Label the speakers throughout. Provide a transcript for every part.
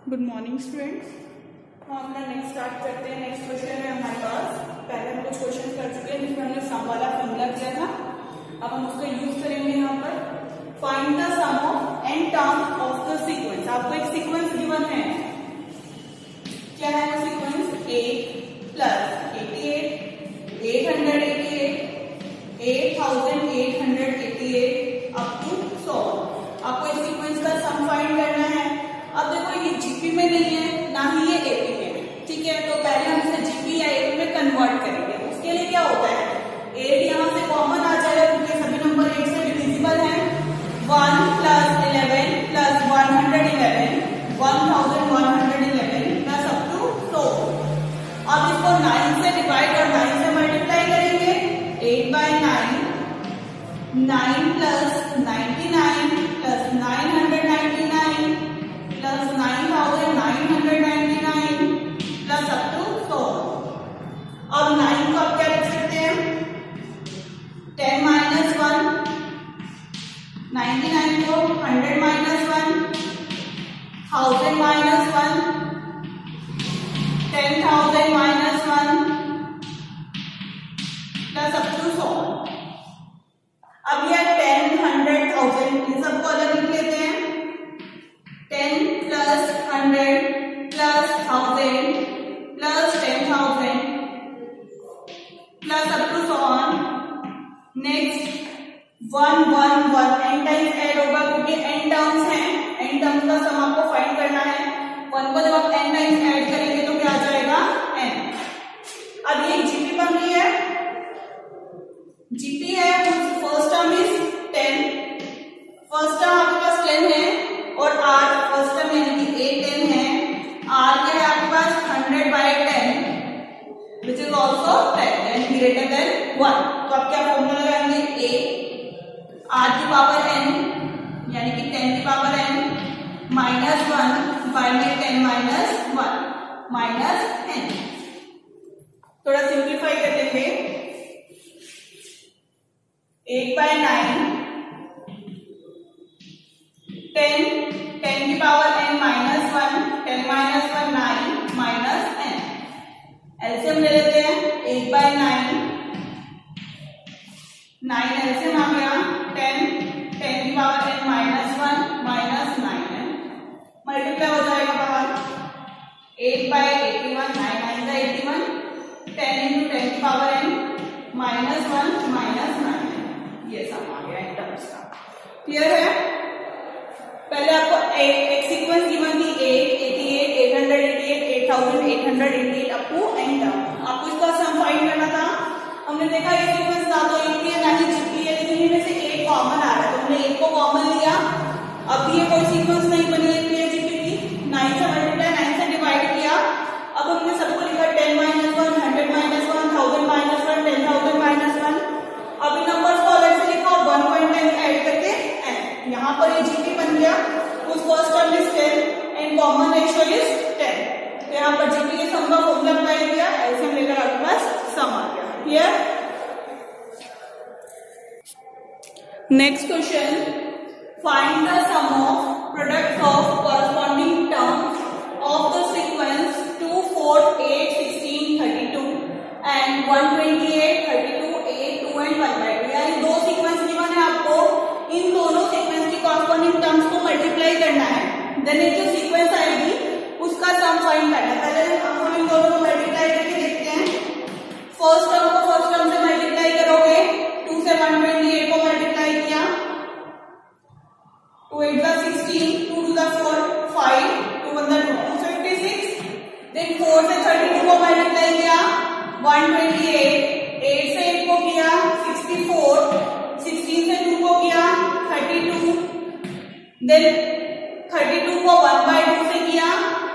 Speaker 1: Good morning students. हम अपना next start करते हैं। नेक्स्ट क्वेश्चन है हमारे पास। पहले हम कुछ क्वेश्चन कर चुके हैं जिसमें हमने सम वाला फॉर्मूला किया था। अब हम उसका यूज करेंगे यहाँ पर। Find the sum of n term of the sequence. आपको एक सीक्वेंस गिवन है। क्या है वो सीक्वेंस? 8 plus 88, 888, 8888 up to 100। आपको इस सीक्वेंस का सम फाइंड करना है। अब देखो ये जीपी में नहीं है, ना ही ये एपी में है, ठीक है। तो पहले हम इसे जीपी या एपी में कन्वर्ट करेंगे। उसके लिए क्या होता है, 8 यहाँ से कॉमन आ जाएगा क्योंकि सभी नंबर 8 से डिविजिबल है। 1 plus 11 plus 111, 1111 plus up to 100। अब इसको 9 से डिवाइड और 9 से मल्टीप्लाई करेंगे। 8/9, 9 plus 99 plus 999 plus 9999 plus up to 100। अब 9 को आप क्या लिख सकते हैं? 10 माइनस 1, 99 को 100 minus 1, 1000 minus 1, 10,000 minus 1 plus up to 100। अब यह 10, 100, 1000 इन सबको अलग लिख लेते हैं। 10 plus 100 plus 1000 plus 10,000 plus up to 100। Next 1 1 1 n times add होगा क्योंकि n टर्म्स हैं। n टर्म्स का सम आपको फाइंड करना है। 1 को जब आप n टाइम्स ऐड करेंगे तो क्या आ जाएगा? n। अब ये जीपी बन रही है। जीपी है, first term is 10। First term आपके पास 10 है और r फर्स्ट टर्म यानी कि 8 10 है। r क्या है आपके पास? 100/10 which is also 10 and greater than 1। तो आप क्या फॉर्मूला लगाएंगे? a r की पावर n यानी कि 10 की पावर n माइनस 1 बाय में 10 माइनस 1 माइनस n। थोड़ा सिंप्लीफाई कर देंगे। 8/9, 10 की power n minus 1, 10 minus 1 9 minus n। LCM ले लेते हैं। 8/9, 9 एलसीएम आ गया। 10 की power n minus 1 minus 9n multiply हो जाएगा पावर। 8/81, 9 9 81, 10 into 10 की पावर n माइनस 1 माइनस 9। ये सम आ गया इन टर्म्स का। क्लियर है? पहले आपको एक सीक्वेंस गिवन थी 8, 88, 888, 8888 अप टू n टर्म। आपको इसका सम फाइंड करना था। हमने देखा ये सीक्वेंस ना तो एपी है ना ही जीपी है, लेकिन इनमें से एक कॉमन आ रहा है तो हमने एक को कॉमन लिया। अब ये कोई सीक्वेंस नहीं बनी एपी है जीपी की। 9 से मल्टीप्लाई 9 से डिवाइड किया। अब हमने सबको लिखा 10 माइनस 1, 100 माइनस 1, 1000 माइनस 1, 10,000 माइनस 1। अब इन नंबर्स को अलग से लिखा और 1.10 ऐड करके n। यहाँ पर ये जीपी बन गया। उस first term is 10 and common ratio is 10। तो यहाँ पर जीपी के सम का फॉर्मूला अप्लाई किया, एलसीएम लेकर आपके पास सम आ गया। Clear? Next question, find the sum of product of corresponding terms of the sequence 2 4 8 16 32 and 128 32 8 2 and 1/2। यानी दो सीक्वेंस गिवन है आपको। इन दोनों सीक्वेंस की कॉरस्पॉन्डिंग टर्म्स को मल्टीप्लाई करना है। देन एक जो सीक्वेंस आएगी उसका सम फाइंड करना है। पहले हम इन दोनों को मल्टीप्लाई करके देखते हैं। फर्स्ट टर्म को फर्स्ट टर्म से मल्टीप्लाई करोगे। 2 से 128 को मल्टीप्लाई किया। 2 8 जा 16, 2 2 जा 4 5, 2 1 जा 256। देन 4 से 32 को मल्टीप्लाई किया 128, 8 से 8 को किया 64, 16 से 2 को किया 32, देन 32 को 1/2 से किया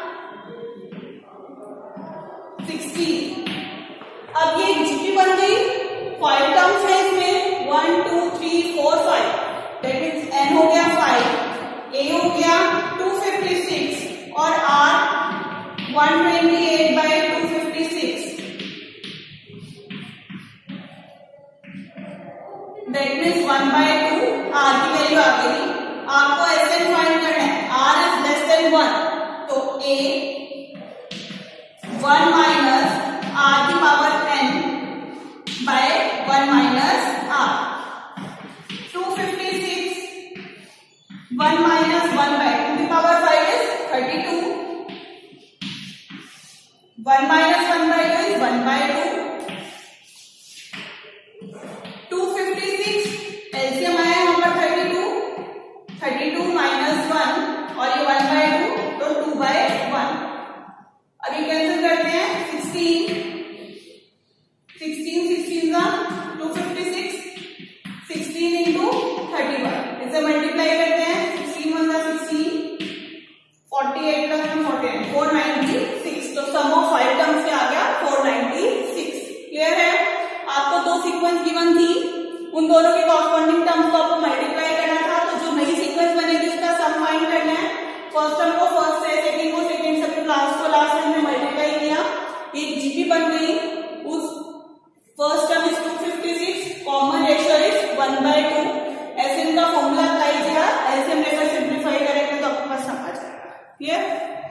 Speaker 1: 60। अब ये जीपी बन गई। 5 टर्म्स है इसमें, 1 2 3 4 5। दैट मीन्स n हो गया 5, a हो गया 256 और r 128/256। दैट मीन्स 1/2 r की वैल्यू आ गई। आपको एसएन फाइंड करना है। r इज लेस देन 1 तो a 1 minus r की power n by 1 minus r. 256 1 minus 1 by 2 की power 5 is 32. 1 minus 1 by 2 is 1 by 2. 256 LCM आया यहाँ पर 32. 32 minus 1 और ये 1 by 2 तो 2 by 1. अभी कैंसिल करते हैं. 16 का 256 16 into 31 इसे मल्टीप्लाई करते हैं. 16 1 का 16 48 plus 49 496. तो सम ऑफ 5 टर्म्स क्या आ गया 496. क्लियर है. आपको दो सीक्वेंस गिवन थी, उन दोनों के कॉरस्पॉन्डिंग टर्म्स को आपको मल्टीप्लाई करना था. तो जो नई सीक्वेंस बनेगी उसका सम फाइंड करना है. फर्स्ट टर्म को फर्स्ट से, सेकंड को सेकंड से, लास्ट को लास्ट में मल्टीप्लाई किया, एक जीपी बन गई. उस first term is 256, common ratio is 1/2. ऐसे इनका फॉर्मूला अप्लाई किया, एलसीएम लेकर सिंप्लीफाई करेंगे तो आपके पास समझ आएगा. Clear.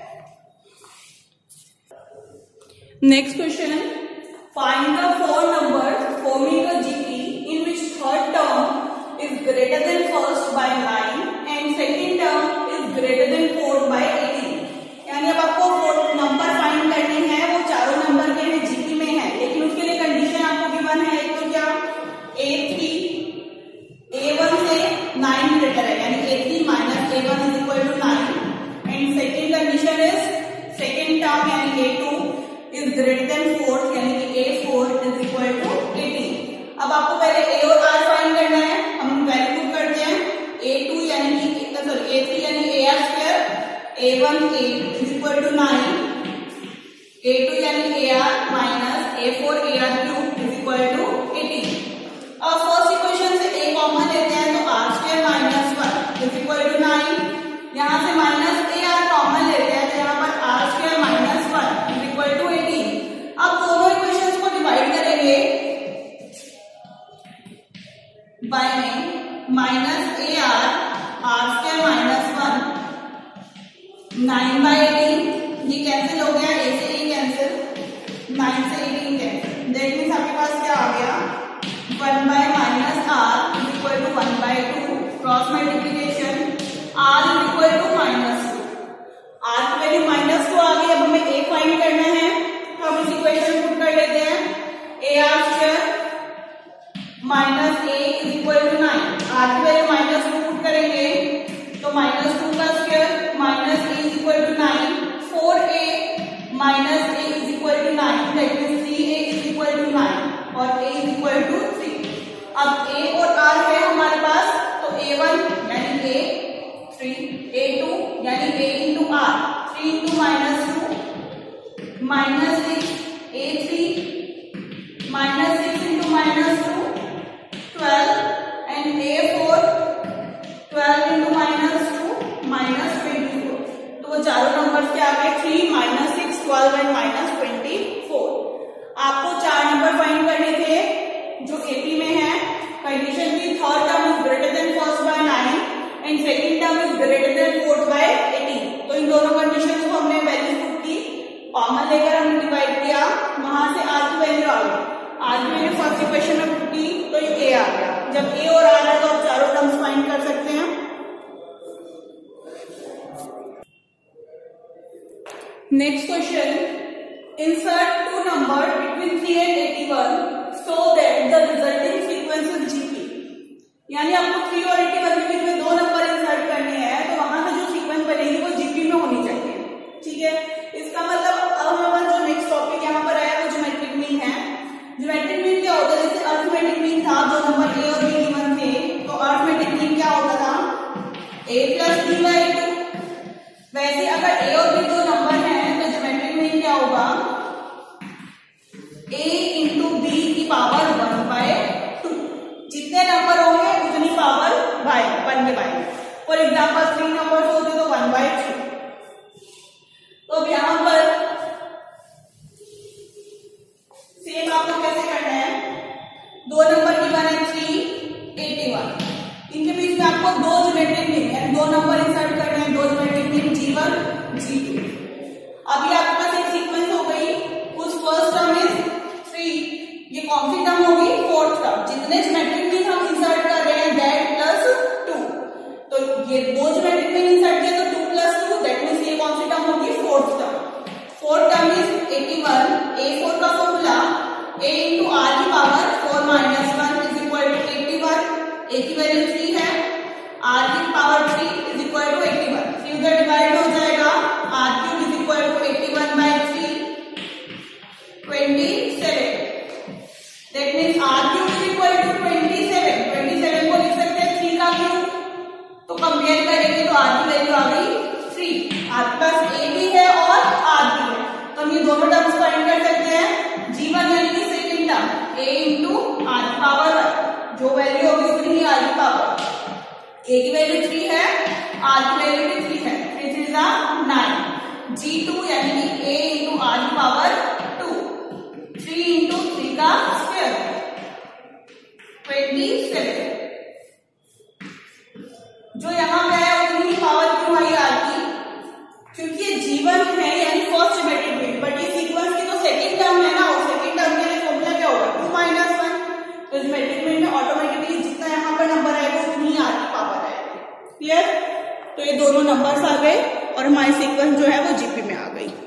Speaker 1: Next question, find the 4 numbers forming a GP in which third term is greater than first by 9 and second term is greater than fourth by 18. यानी अब आपको 4 नंबर फाइंड करने हैं, वो चारों नंबर के हैं जीपी में है, लेकिन उसके लिए कंडीशन आपको गिवन है. एक तो क्या A3 A1 से 9 ग्रेटर है, यानी A3 minus A1 is equal to 9. And second condition is second term यानी A2 is greater than fourth, यानी कि A4 इज इक्वल टू 18. अब आपको पहले A और R फाइंड करना है. हम वैल्यू पुट करते हैं. A2 यानी कि सॉरी A3 यानी AR square, A1 is equal to 9, A2 यानी AR minus A4 AR cube is equal to 18. अब फर्स्ट इक्वेशन से A कॉमन लेते हैं तो R square minus 1 is equal to 9. यहाँ से माइनस AR कॉमन लेते हैं तो यहाँ पर R square minus 1 is equal to 18. अब दोनों इक्वेशंस को डिवाइड करेंगे बाय में minus AR R square minus 1 9/18. ये कैंसिल हो गया, A से A कैंसिल, 9 से 18 कैंसिल. दैट मीन्स आपके पास क्या आ गया 1 by minus R is equal to 1/2. Cross multiplication R is equal to -2. R की वैल्यू -2 आ गई. अब हमें A फाइंड करना है तो हम इस इक्वेशन पुट कर लेते हैं. AR square minus A is equal to 9. R की वैल्यू -2 पुट करेंगे तो -2 का square minus A is equal to 9. 4A minus A is equal to 9. That means 3A is equal to 9 और A इज इक्वल टू 3. अब A और R है हमारे पास तो A1 यानी A 3, A2 यानी A into R 3 into -2 -6, A3 -6 into -2 12 and A4 12 into -2 -24. तो वो चारों नंबर्स क्या आ गए 3 -6 12 एंड -24. आपको 4 नंबर फाइंड करने थे जो एपी में है. कंडीशन की third term is greater than first by 9 and second term is greater than fourth by 18. तो इन दोनों कंडीशंस को हमने वैल्यू पुट की, कॉमन लेकर हमने डिवाइड किया, वहां से R की वैल्यू आ गई. R की वैल्यू फर्स्ट इक्वेशन में पुट की तो ये A आ गया. जब A और R है तो आप चारों टर्म्स फाइंड कर सकते हैं. Next question, insert 2 numbers between 3 and 81 so that the resulting sequence is GP. यानी आपको 3 और 81 के बीच में 2 नंबर इंसर्ट करने हैं तो वहां से जो सीक्वेंस बनेगी वो जीपी में होनी चाहिए. ठीक है. इसका मतलब अब हमारा जो नेक्स्ट टॉपिक यहाँ पर आया वो ज्योमेट्रिक मीन है. ज्योमेट्रिक मीन क्या होता है, जैसे अर्थमेटिक मीन था, 2 नंबर A और B गिवन थे तो अर्थमेटिक मीन क्या होता था A प्लस B/2. वैसे अगर A और B 2 नंबर हैं तो ज्योमेट्रिक मीन क्या होगा A इंटू B की पावर 1/2. जितने नंबर होंगे उतनी पावर 1 के बाय. फॉर एग्जाम्पल 3 नंबर होते तो 1/3. तो अब यहां पर सेम आपको कैसे करना है, 2 नंबर की वन है 3 81. इनके बीच में आपको 2 ज्योमेट्रिक मीन यानी 2 नंबर इंसर्ट करने हैं. 2 ज्योमेट्रिक मीन G1 G2. अभी आपके पास एक सीक्वेंस हो गई, उस फर्स्ट टर्म इज 3, ये कौन सी टर्म होगी? Fourth term. जितने ज्योमेट्रिक मीन हम इंसर्ट कर रहे हैं दैट प्लस 2, तो ये दो ज्योमेट्रिक मीन इंसर्ट किया तो 2 प्लस 2, दैट मीन्स ये कौन सी टर्म होगी? Fourth term. Fourth term is 81। A4 का फॉर्मूला a इंटू आर की power 4 minus 1 is equal to 81। a की वैल्यू 3 है, r की पावर 3 इज इक्वल टू 81। 3 उधर डिवाइड हो जाएगा, r cube is equal to 81 by 3 27। That means r cube is equal to 27। 27 को लिख सकते हैं 3 का क्यूब, तो कंपेयर करेंगे तो r की वैल्यू आ गई 3। आपके पास a भी है और r भी है, तो हम ये दोनों टर्म्स फाइंड कर सकते हैं। g1 यानी कि second term a into r की पावर 1, जो वैल्यू होगी उसकी r की पावर। a की वैल्यू 3 है, r की वैल्यू भी 3 है, 3 3 जा 9। g2 यानी कि a इंटू r की पावर 2, 3 इंटू 3 का स्क्वायर 27। जो यहाँ पे है उतनी पावर क्यों आई r की? क्योंकि ये g1 है यानी फर्स्ट ज्योमेट्रिक मीन, बट ये सीक्वेंस की तो सेकंड टर्म है ना, और सेकंड टर्म के लिए फॉर्मूला क्या होगा? 2 माइनस 1। तो ज्योमेट्रिक मीन में ऑटोमेटिकली जितना यहाँ पर नंबर आएगा उतनी r की पावर आएगी। क्लियर? तो ये दोनों नंबर्स आ गए और हमारी सीक्वेंस जो है वो जीपी में आ गई।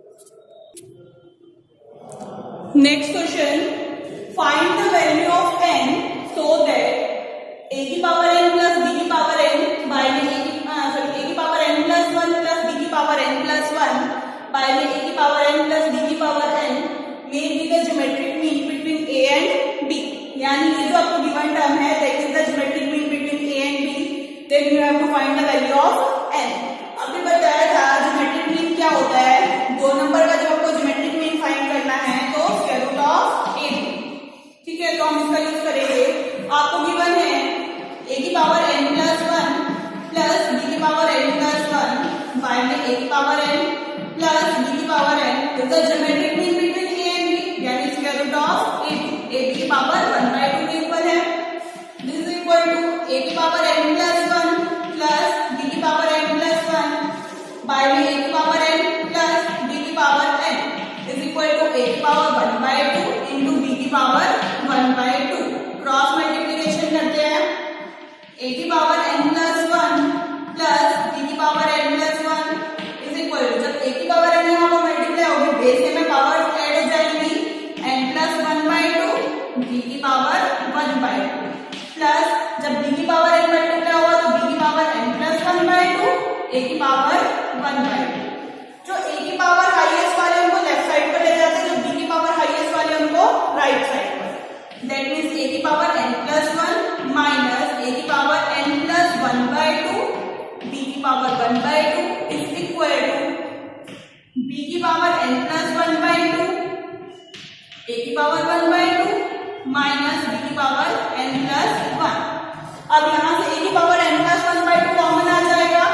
Speaker 1: Next question, find the value of n so that a की पावर n प्लस b की पावर n बाय में a की power n plus 1 plus b की पावर n प्लस 1 बाय में a की पावर n प्लस b की power n may be the geometric mean between a and b। यानी कि जो आपको गिवन टर्म है that is the geometric mean between a and b, then you have to find the value of n। अभी बताया था geometric mean क्या होता है, दो नंबर का जब आपको geometric mean फाइंड करना है तो स्क्वायर रूट ऑफ a। ठीक है, तो हम इसका यूज करेंगे। आपको गिवन है a की power n plus 1 plus b की पावर n प्लस 1 बाय में a की पावर n प्लस b की power n is the geometric mean between a and b, यानी स्क्वायर रूट ऑफ a की पावर 1/2 के equal है। This is equal to a की power n plus 1 plus b की power n plus 1 by में a की power n plus b की power n is equal to a की power 1/2 into b की पावर 1/2। क्रॉस मल्टीप्लीकेशन करते हैं, a की power n plus 1 plus b की power n plus 1 is equal to, जब a की पावर n यहाँ पर मल्टीप्लाई होगी बेस में पावर ऐड हो जाएगी, n प्लस 1/2 b की पावर 1/2 प्लस जब b की पावर n मल्टीप्लाई होगा तो b की पावर n प्लस 1/2 a की पावर 1/2। जो a की पावर हाईएस्ट वाले उनको लेफ्ट साइड पर ले जाते हैं, जो b की पावर हाईएस्ट वाले उनको राइट साइड पर। दैट मीन्स a की power n plus 1 minus a की पावर n प्लस 1/2 b की power 1/2 is equal to b की पावर n प्लस 1/2 a की पावर 1/2 माइनस b की पावर n प्लस 1। अब यहां से a की पावर n प्लस 1/2 कॉमन आ जाएगा,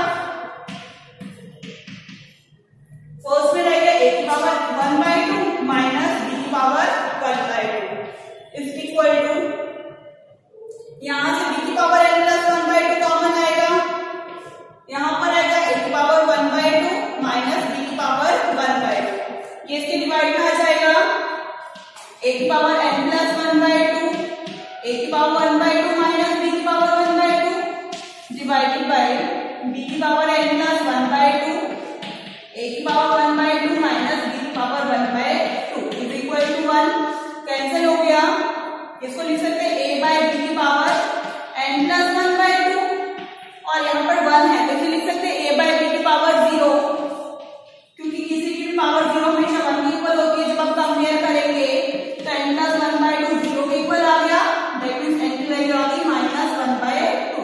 Speaker 1: फर्स्ट में रहेगा a की पावर 1/2 माइनस b की पावर 1/2 इज इक्वल टू, यहां से b की पावर n प्लस 1/2 कॉमन आएगा, यहां पर आएगा a की पावर 1/2 माइनस b की पावर 1/2, ये इसके डिवाइड में आ जाएगा। a की पावर n प्लस 1/2 a की पावर 1/2 माइनस b की पावर 1/2 डिवाइडेड बाय b की पावर n प्लस 1/2 a की पावर 1/2 माइनस b की power 1/2 is equal to 1। Cancel हो गया, इसको लिख सकते हैं a बाय b की पावर n प्लस 1/2 और यहाँ पर 1 है तो इसे लिख सकते हैं a बाय b की पावर 0, क्योंकि किसी की भी पावर 0 हमेशा 1 की इक्वल होती है। जब आप कंपेयर करेंगे तो n प्लस 1/2 0 के इक्वल आ गया, दैट मीन्स n की वैल्यू आ गई माइनस 1/2।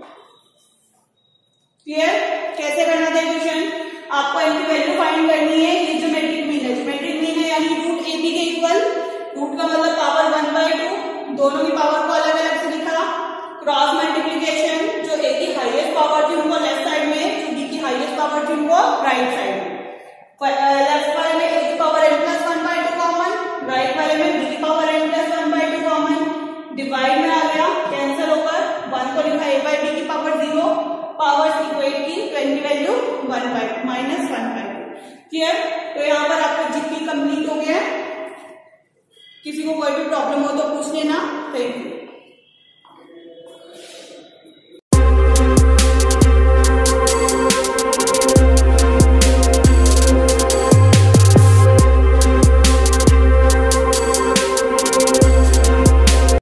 Speaker 1: क्लियर? कैसे करना था क्वेश्चन, आपको n की वैल्यू फाइंड करनी है, ये ज्योमेट्रिक मीन है, ज्योमेट्रिक मीन है यानी रूट ab के इक्वल, रूट का मतलब पावर 1/2, दोनों की पावर को अलग अलग से लिखा। क्रॉस मल्टीप्लीकेशन, जो a की हाईएस्ट पावर थी उनको लेफ्ट साइड में, जो b की हाईएस्ट पावर थी उनको राइट साइड में। लेफ्ट वाले में a की power n plus 1/2 common, right वाले में b की power n plus 1/2 common, divide में आ गया, कैंसिल होकर 1 को लिखा a बाय b की पावर 0, पावर इक्वेट की 20 वैल्यू 1/2 माइनस 1/2। क्लियर? तो यहाँ पर आपका जीके कंप्लीट हो गया है। किसी को कोई भी प्रॉब्लम हो तो पूछ लेना। Thank you.